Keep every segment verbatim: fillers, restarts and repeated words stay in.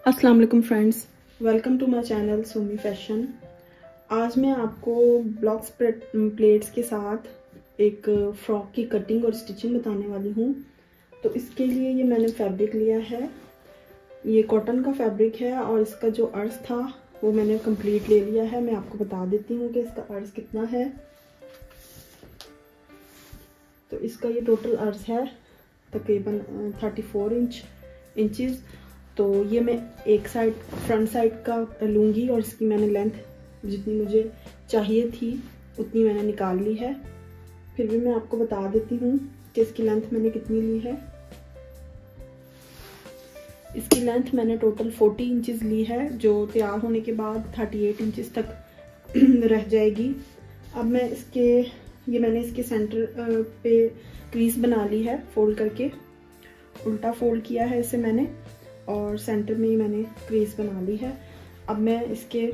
अस्सलाम वालेकुम friends, welcome to my channel Sumi fashion. आज मैं आपको ब्लॉक प्लेट्स के साथ एक फ्रॉक की कटिंग और स्टिचिंग बताने वाली हूँ। तो इसके लिए ये मैंने फैब्रिक लिया है, ये कॉटन का फैब्रिक है और इसका जो अर्ज था वो मैंने कंप्लीट ले लिया है। मैं आपको बता देती हूँ कि इसका अर्ज कितना है। तो इसका ये टोटल अर्ज है तकरीबन थर्टी फोर इंच इंचज़। तो ये मैं एक साइड फ्रंट साइड का लूँगी और इसकी मैंने लेंथ जितनी मुझे चाहिए थी उतनी मैंने निकाल ली है। फिर भी मैं आपको बता देती हूँ कि इसकी लेंथ मैंने कितनी ली है। इसकी लेंथ मैंने टोटल फोर्टी इंचज़ ली है, जो तैयार होने के बाद थर्टी एट इंचज़ तक रह जाएगी। अब मैं इसके ये मैंने इसके सेंटर पे क्रीज बना ली है, फोल्ड करके उल्टा फोल्ड किया है इसे मैंने और सेंटर में ही मैंने क्रीज बना ली है। अब मैं इसके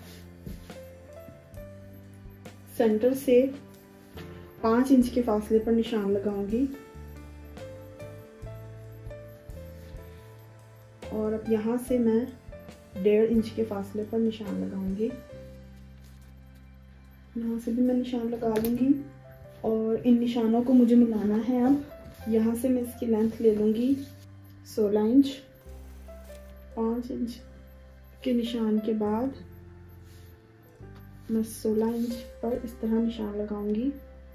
सेंटर से पाँच इंच के फासले पर निशान लगाऊंगी और अब यहाँ से मैं डेढ़ इंच के फासले पर निशान लगाऊंगी। यहाँ से भी मैं निशान लगा लूंगी और इन निशानों को मुझे मिलाना है। अब यहाँ से मैं इसकी लेंथ ले लूंगी सोलह इंच। पाँच इंच के निशान के बाद मैं सोलह इंच पर इस तरह निशान लगाऊंगी,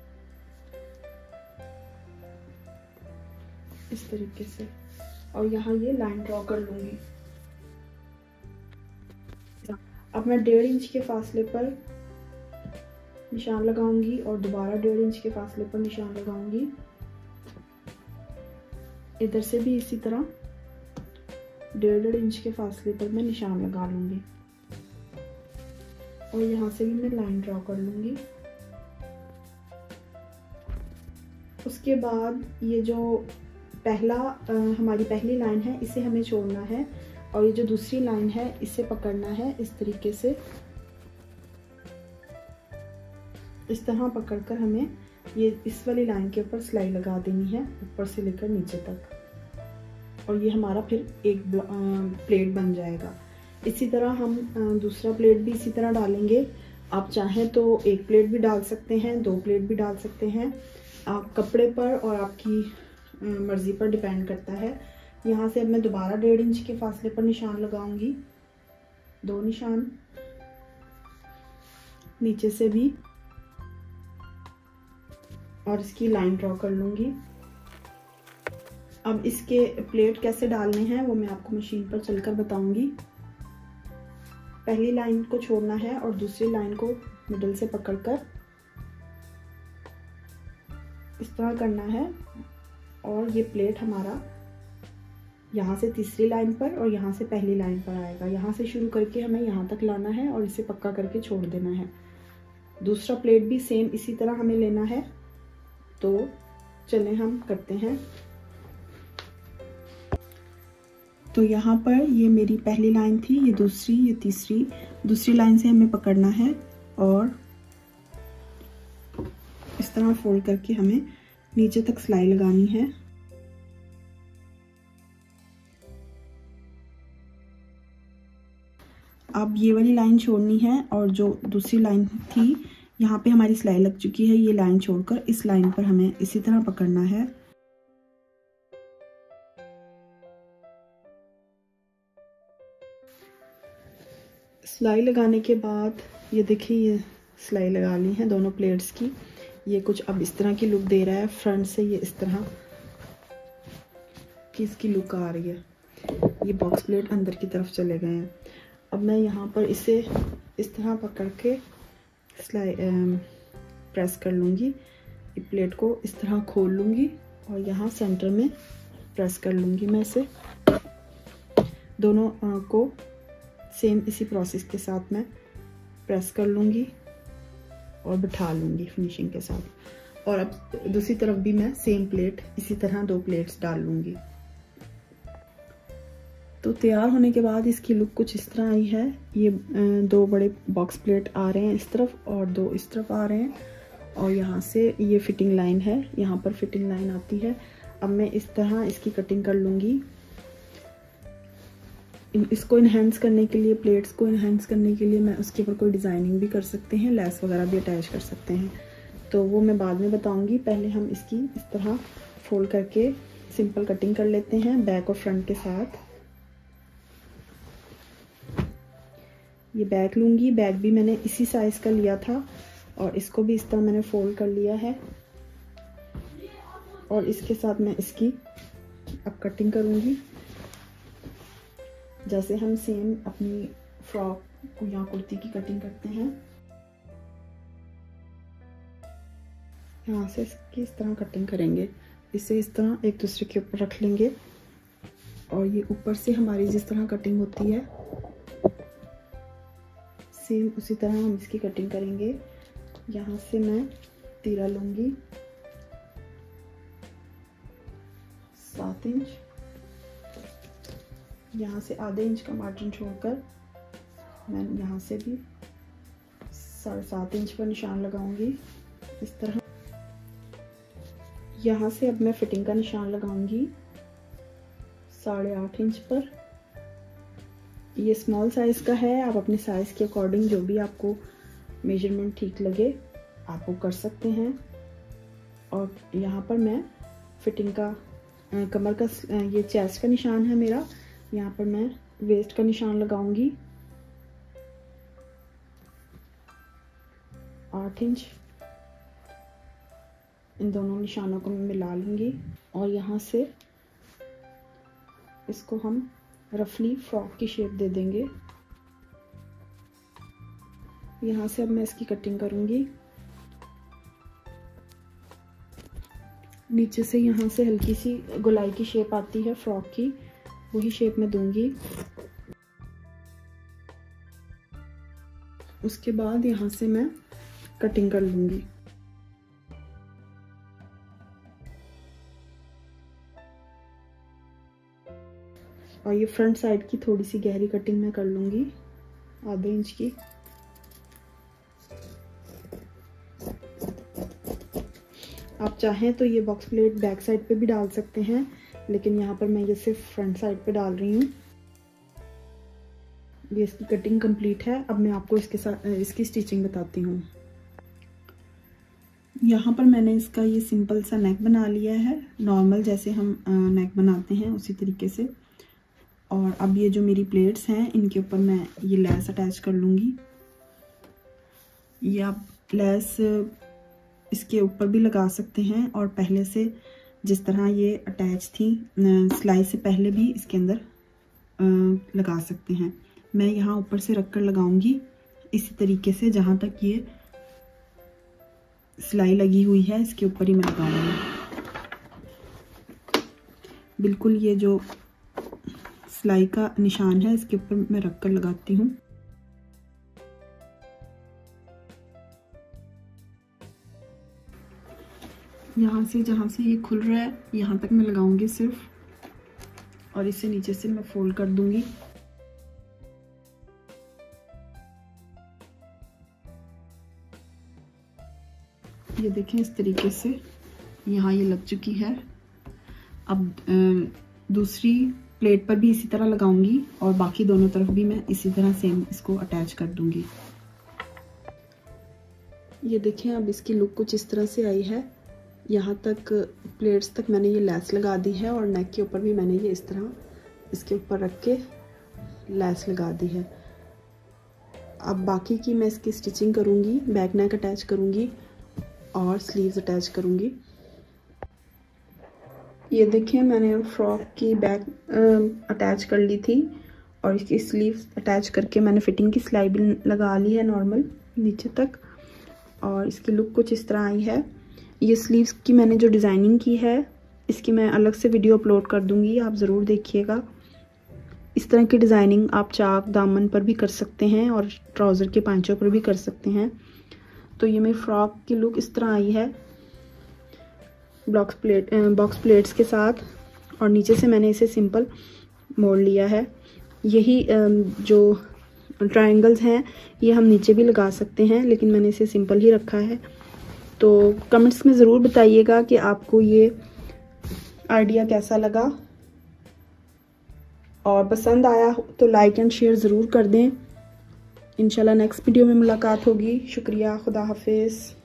इस तरीके से, और यहाँ ये लाइन ड्रॉ कर लूंगी। अब मैं डेढ़ इंच के फासले पर निशान लगाऊंगी और दोबारा डेढ़ इंच के फासले पर निशान लगाऊंगी। इधर से भी इसी तरह डेढ़ डेढ़ इंच के फासले पर मैं निशान लगा लूंगी और यहाँ से भी मैं लाइन ड्रॉ कर लूंगी। उसके बाद ये जो पहला आ, हमारी पहली लाइन है इसे हमें छोड़ना है और ये जो दूसरी लाइन है इसे पकड़ना है इस तरीके से। इस तरह पकड़कर हमें ये इस वाली लाइन के ऊपर सिलाई लगा देनी है, ऊपर से लेकर नीचे तक, और ये हमारा फिर एक प्लेट बन जाएगा। इसी तरह हम दूसरा प्लेट भी इसी तरह डालेंगे। आप चाहें तो एक प्लेट भी डाल सकते हैं, दो प्लेट भी डाल सकते हैं, आप कपड़े पर और आपकी मर्ज़ी पर डिपेंड करता है। यहाँ से अब मैं दोबारा डेढ़ इंच के फासले पर निशान लगाऊंगी, दो निशान, नीचे से भी, और इसकी लाइन ड्रॉ कर लूंगी। अब इसके प्लेट कैसे डालने हैं वो मैं आपको मशीन पर चलकर बताऊंगी। पहली लाइन को छोड़ना है और दूसरी लाइन को मिडल से पकड़कर इस तरह करना है और ये प्लेट हमारा यहाँ से तीसरी लाइन पर और यहाँ से पहली लाइन पर आएगा। यहाँ से शुरू करके हमें यहाँ तक लाना है और इसे पक्का करके छोड़ देना है। दूसरा प्लेट भी सेम इसी तरह हमें लेना है। तो चलें हम करते हैं। तो यहाँ पर ये मेरी पहली लाइन थी, ये दूसरी, ये तीसरी। दूसरी लाइन से हमें पकड़ना है और इस तरह फोल्ड करके हमें नीचे तक सिलाई लगानी है। अब ये वाली लाइन छोड़नी है और जो दूसरी लाइन थी यहाँ पे हमारी सिलाई लग चुकी है, ये लाइन छोड़कर इस लाइन पर हमें इसी तरह पकड़ना है। सिलाई लगाने के बाद ये देखिए ये सिलाई लगा ली है दोनों प्लेट्स की। ये कुछ अब इस तरह की लुक दे रहा है। फ्रंट से ये इस तरह की इसकी लुक आ रही है। ये बॉक्स प्लेट अंदर की तरफ चले गए हैं। अब मैं यहाँ पर इसे इस तरह पकड़ के सिलाई प्रेस कर लूँगी। ये प्लेट को इस तरह खोल लूँगी और यहाँ सेंटर में प्रेस कर लूँगी। मैं इसे दोनों को सेम इसी प्रोसेस के साथ मैं प्रेस कर लूँगी और बिठा लूँगी फिनिशिंग के साथ। और अब दूसरी तरफ भी मैं सेम प्लेट इसी तरह दो प्लेट्स डाल लूँगी। तो तैयार होने के बाद इसकी लुक कुछ इस तरह आई है। ये दो बड़े बॉक्स प्लेट आ रहे हैं इस तरफ और दो इस तरफ आ रहे हैं और यहाँ से ये फिटिंग लाइन है, यहाँ पर फिटिंग लाइन आती है। अब मैं इस तरह इसकी कटिंग कर लूँगी। इसको इन्हेंस करने के लिए, प्लेट्स को इन्हेंस करने के लिए मैं उसके ऊपर कोई डिज़ाइनिंग भी कर सकते हैं, लेस वगैरह भी अटैच कर सकते हैं, तो वो मैं बाद में बताऊंगी। पहले हम इसकी इस तरह फोल्ड करके सिंपल कटिंग कर लेते हैं बैक और फ्रंट के साथ। ये बैक लूँगी, बैक भी मैंने इसी साइज़ का लिया था और इसको भी इस तरह मैंने फोल्ड कर लिया है और इसके साथ मैं इसकी अब कटिंग करूँगी जैसे हम सेम अपनी फ्रॉक को या कुर्ती की कटिंग करते हैं। यहाँ से इसकी इस तरह कटिंग करेंगे, इसे इस तरह एक दूसरे के ऊपर रख लेंगे और ये ऊपर से हमारी जिस तरह कटिंग होती है सेम उसी तरह हम इसकी कटिंग करेंगे। यहाँ से मैं तीरा लूँगी सात इंच, यहाँ से आधे इंच का मार्जिन छोड़कर मैं यहाँ से भी साढ़े सात इंच पर निशान लगाऊंगी इस तरह। यहाँ से अब मैं फिटिंग का निशान लगाऊंगी साढ़े आठ इंच पर। ये स्मॉल साइज़ का है, आप अपने साइज़ के अकॉर्डिंग जो भी आपको मेजरमेंट ठीक लगे आप वो कर सकते हैं। और यहाँ पर मैं फिटिंग का कमर का ये चेस्ट का निशान है मेरा, यहाँ पर मैं वेस्ट का निशान लगाऊंगी आठ इंच। इन दोनों निशानों को मैं मिला लूँगी और यहाँ से इसको हम रफली फ्रॉक की शेप दे देंगे। यहाँ से अब मैं इसकी कटिंग करूँगी, नीचे से यहाँ से हल्की सी गोलाई की शेप आती है फ्रॉक की, वही शेप मैं दूंगी। उसके बाद यहाँ से मैं कटिंग कर लूँगी। और ये फ्रंट साइड की थोड़ी सी गहरी कटिंग मैं कर लूँगी आधे इंच की। आप चाहें तो ये बॉक्स प्लेट बैक साइड पे भी डाल सकते हैं, लेकिन यहाँ पर मैं ये सिर्फ फ्रंट साइड पे डाल रही हूँ। ये इसकी कटिंग कंप्लीट है। अब मैं आपको इसके साथ इसकी स्टिचिंग बताती हूँ। यहाँ पर मैंने इसका ये सिंपल सा नेक बना लिया है, नॉर्मल जैसे हम नेक बनाते हैं उसी तरीके से। और अब ये जो मेरी प्लेट्स हैं इनके ऊपर मैं ये लेस अटैच कर लूँगी। ये आप लेस इसके ऊपर भी लगा सकते हैं और पहले से जिस तरह ये अटैच थी सिलाई से पहले भी इसके अंदर लगा सकते हैं। मैं यहाँ ऊपर से रख कर लगाऊंगी इसी तरीके से, जहाँ तक ये सिलाई लगी हुई है इसके ऊपर ही मैं लगाऊंगी। बिल्कुल ये जो सिलाई का निशान है इसके ऊपर मैं रख कर लगाती हूँ। यहाँ से जहाँ से ये खुल रहा है यहाँ तक मैं लगाऊंगी सिर्फ, और इसे नीचे से मैं फोल्ड कर दूंगी। ये देखें इस तरीके से यहाँ ये लग चुकी है। अब दूसरी प्लेट पर भी इसी तरह लगाऊंगी और बाकी दोनों तरफ भी मैं इसी तरह सेम इसको अटैच कर दूंगी। ये देखें अब इसकी लुक कुछ इस तरह से आई है। यहाँ तक प्लेट्स तक मैंने ये लेस लगा दी है और नेक के ऊपर भी मैंने ये इस तरह इसके ऊपर रख के लेस लगा दी है। अब बाकी की मैं इसकी स्टिचिंग करूँगी, बैक नेक अटैच करूँगी और स्लीव्स अटैच करूँगी। ये देखिए मैंने फ्रॉक की बैक अटैच कर ली थी और इसकी स्लीव्स अटैच करके मैंने फिटिंग की सिलाई भी लगा ली है नॉर्मल नीचे तक, और इसकी लुक कुछ इस तरह आई है। ये स्लीव्स की मैंने जो डिज़ाइनिंग की है इसकी मैं अलग से वीडियो अपलोड कर दूंगी, आप ज़रूर देखिएगा। इस तरह की डिज़ाइनिंग आप चाक दामन पर भी कर सकते हैं और ट्राउज़र के पांचों पर भी कर सकते हैं। तो ये मेरी फ्रॉक की लुक इस तरह आई है बॉक्स प्लेट बॉक्स प्लेट्स के साथ, और नीचे से मैंने इसे सिंपल मोड़ लिया है। यही जो ट्रायंगल्स हैं ये हम नीचे भी लगा सकते हैं, लेकिन मैंने इसे सिंपल ही रखा है। तो कमेंट्स में ज़रूर बताइएगा कि आपको ये आइडिया कैसा लगा। और पसंद आया तो लाइक एंड शेयर ज़रूर कर दें। इंशाल्लाह नेक्स्ट वीडियो में मुलाकात होगी। शुक्रिया, खुदा हाफिज़।